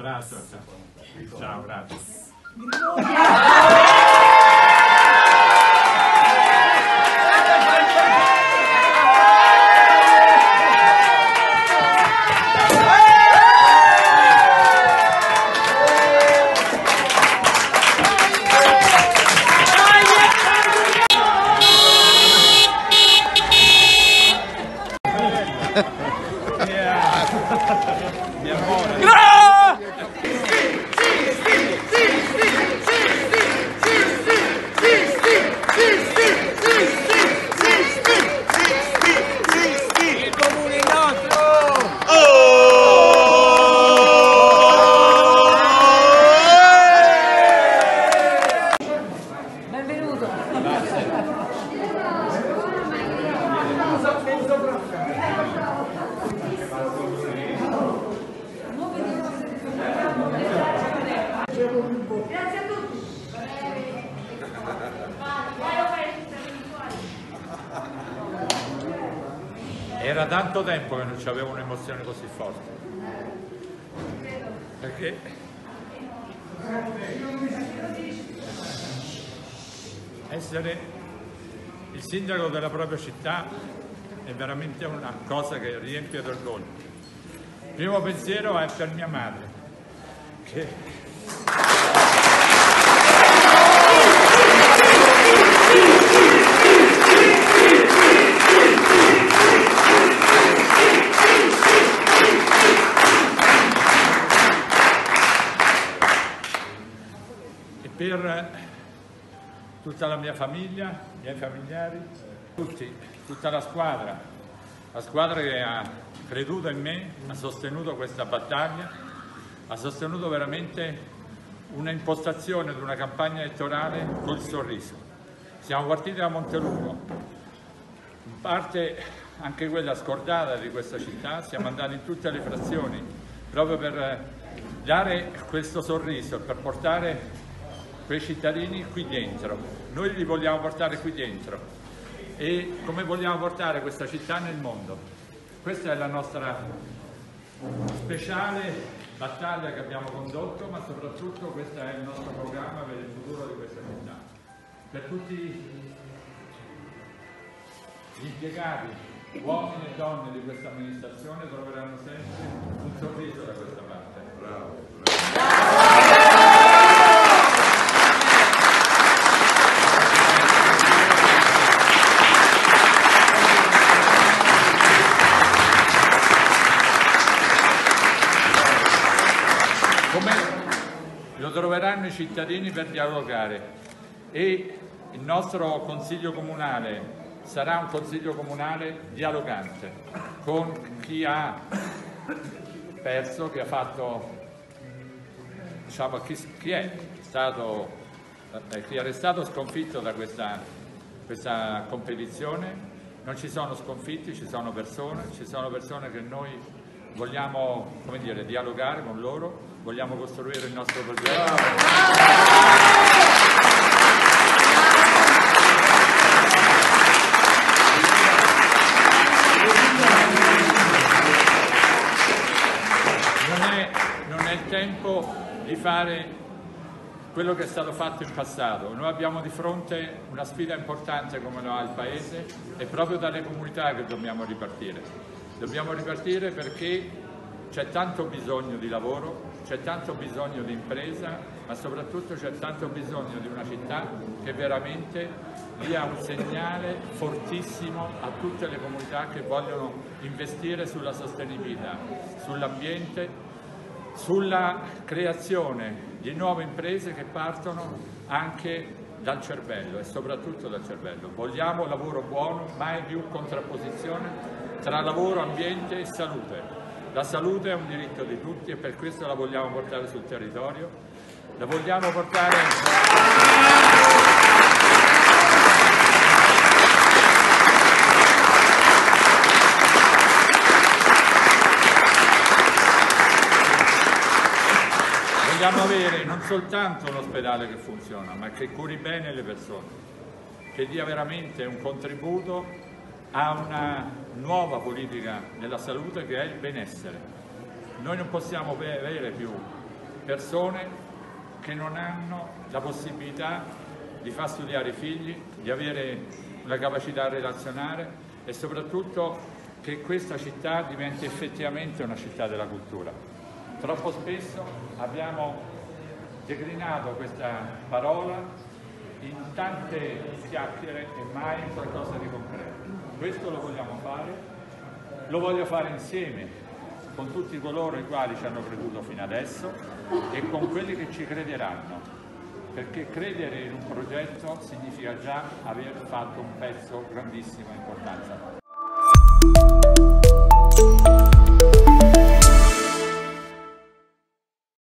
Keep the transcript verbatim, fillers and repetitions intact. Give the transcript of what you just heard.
abbraccio. Ciao, ciao, grazie. Grazie a tutti. Era tanto tempo che non c'avevo un'emozione così forte. Perché essere il sindaco della propria città è veramente una cosa che riempie d'orgoglio. Il primo pensiero è per mia madre, che per tutta la mia famiglia, i miei familiari, tutti, tutta la squadra, la squadra che ha creduto in me, ha sostenuto questa battaglia, ha sostenuto veramente una impostazione di una campagna elettorale col sorriso. Siamo partiti da Montelupo, in parte anche quella scordata di questa città, siamo andati in tutte le frazioni proprio per dare questo sorriso, per portare quei cittadini qui dentro. Noi li vogliamo portare qui dentro e come vogliamo portare questa città nel mondo. Questa è la nostra speciale battaglia che abbiamo condotto, ma soprattutto questo è il nostro programma per il futuro di questa città. Per tutti gli impiegati, uomini e donne di questa amministrazione, troveranno sempre un sorriso da questa parte. Bravo, bravo. Lo troveranno i cittadini per dialogare e il nostro Consiglio Comunale sarà un Consiglio Comunale dialogante con chi ha perso, chi ha fatto, diciamo, chi, chi è stato, eh, chi è restato sconfitto da questa, questa competizione. Non ci sono sconfitti, ci sono persone, ci sono persone che noi vogliamo, come dire, dialogare con loro, vogliamo costruire il nostro progetto. Non è, non è il tempo di fare quello che è stato fatto in passato. Noi abbiamo di fronte una sfida importante come lo ha il Paese, e proprio dalle comunità che dobbiamo ripartire. Dobbiamo ripartire perché c'è tanto bisogno di lavoro, c'è tanto bisogno di impresa, ma soprattutto c'è tanto bisogno di una città che veramente dia un segnale fortissimo a tutte le comunità che vogliono investire sulla sostenibilità, sull'ambiente, sulla creazione di nuove imprese che partono anche dal cervello e soprattutto dal cervello. Vogliamo lavoro buono, mai più contrapposizione tra lavoro, ambiente e salute. La salute è un diritto di tutti e per questo la vogliamo portare sul territorio, la vogliamo portare... Vogliamo avere non soltanto un ospedale che funziona, ma che curi bene le persone, che dia veramente un contributo a una nuova politica della salute che è il benessere. Noi non possiamo avere più persone che non hanno la possibilità di far studiare i figli, di avere una capacità relazionale e soprattutto che questa città diventi effettivamente una città della cultura. Troppo spesso abbiamo declinato questa parola in tante chiacchiere e mai in qualcosa di concreto. Questo lo vogliamo fare, lo voglio fare insieme con tutti coloro i quali ci hanno creduto fino adesso e con quelli che ci crederanno, perché credere in un progetto significa già aver fatto un pezzo grandissimo e importante.